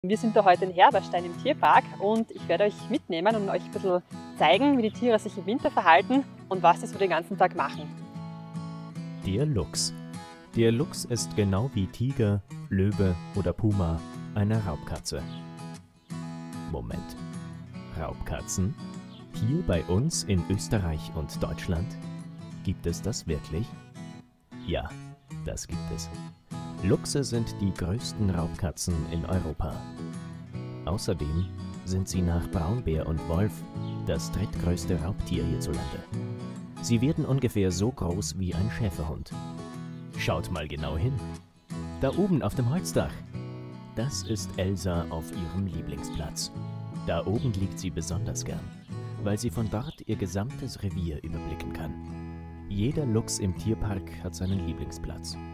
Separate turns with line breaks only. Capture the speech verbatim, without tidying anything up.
Wir sind da heute in Herberstein im Tierpark und ich werde euch mitnehmen und euch ein bisschen zeigen, wie die Tiere sich im Winter verhalten und was sie so den ganzen Tag machen.
Der Luchs. Der Luchs ist genau wie Tiger, Löwe oder Puma eine Raubkatze. Moment. Raubkatzen? Hier bei uns in Österreich und Deutschland? Gibt es das wirklich? Ja, das gibt es. Luchse sind die größten Raubkatzen in Europa. Außerdem sind sie nach Braunbär und Wolf das drittgrößte Raubtier hierzulande. Sie werden ungefähr so groß wie ein Schäferhund. Schaut mal genau hin. Da oben auf dem Holzdach. Das ist Elsa auf ihrem Lieblingsplatz. Da oben liegt sie besonders gern, weil sie von dort ihr gesamtes Revier überblicken kann. Jeder Luchs im Tierpark hat seinen Lieblingsplatz.